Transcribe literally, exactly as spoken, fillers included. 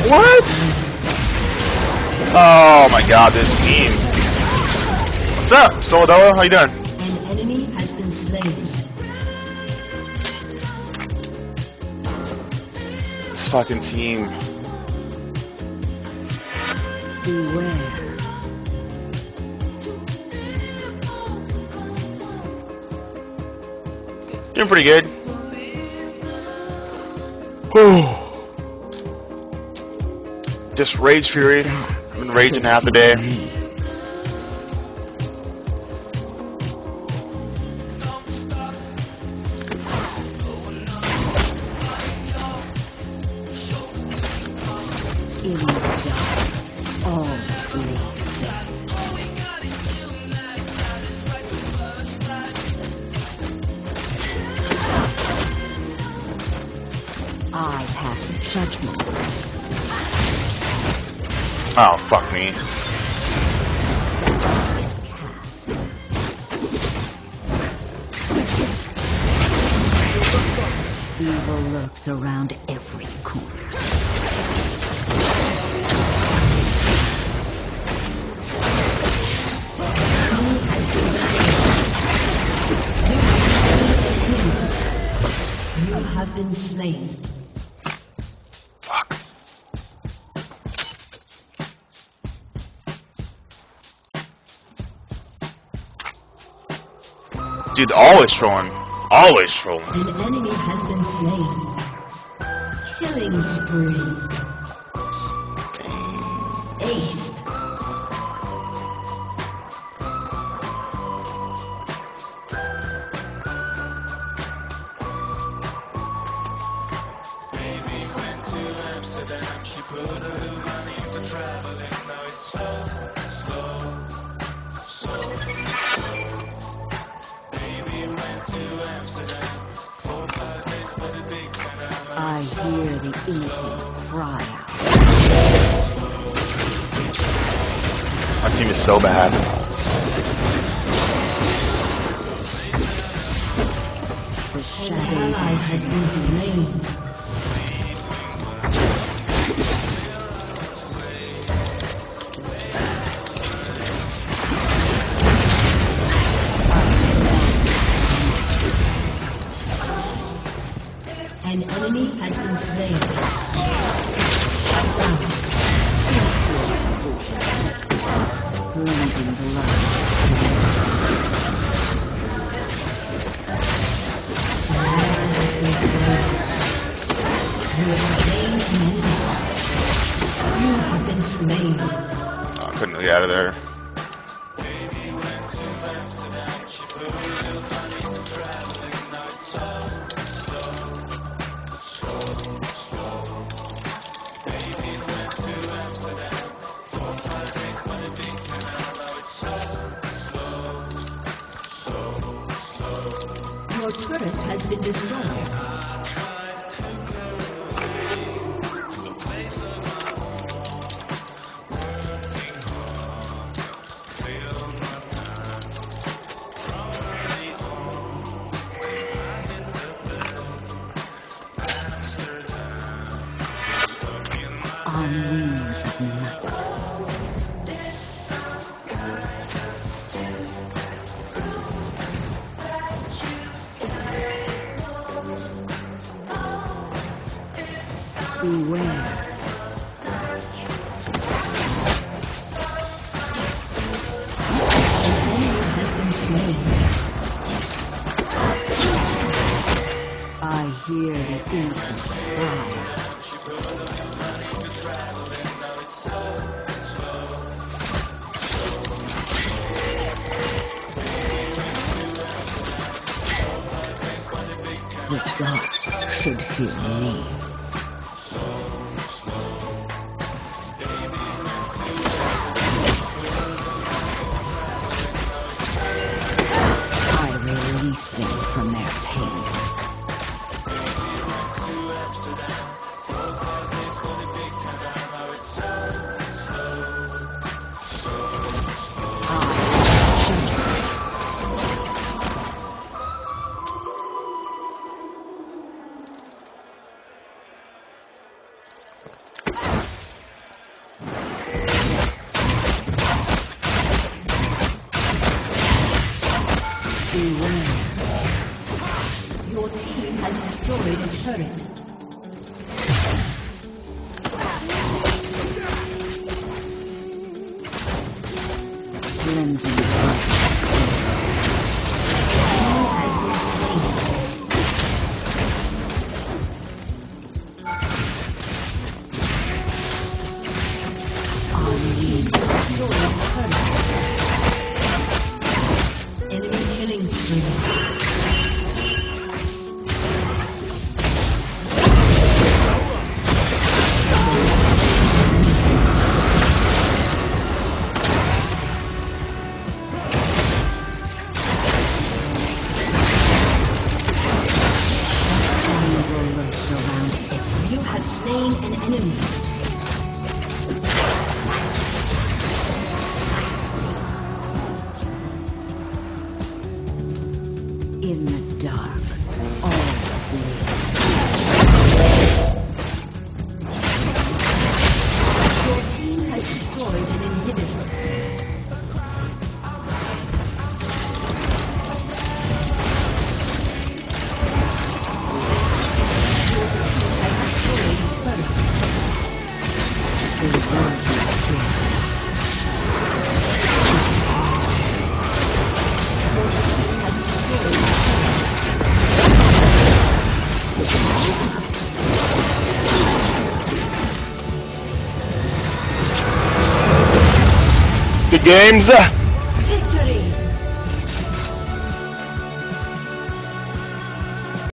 What? Oh my god, this team. What's up, Solodolo? How you doing? An enemy has been slain. This fucking team. Beware. Doing pretty good. Whew. Just Rage Fury. I've been raging half a day. In the dark, all sleep. I pass judgment. Oh, fuck me. Is cast. Evil lurks around every corner. You have been slain. Fuck. Dude, always trolling. Always trolling. An enemy has been slain. Killing spree. Ace. I hear the innocent cry out. My team is so bad. The shadows has been slain. An enemy has been slain. Bleeding You have been slain. Oh, I couldn't get out of there. Your turret has been destroyed. On wings of night. Beware. An enemy has been slain. I hear the innocent cry. The dark should fear me. I release them from their pain. Remains in the dark. Enemy killing spree. You have slain an enemy. In the dark, always live. Your team has destroyed an inhibitor. Good games.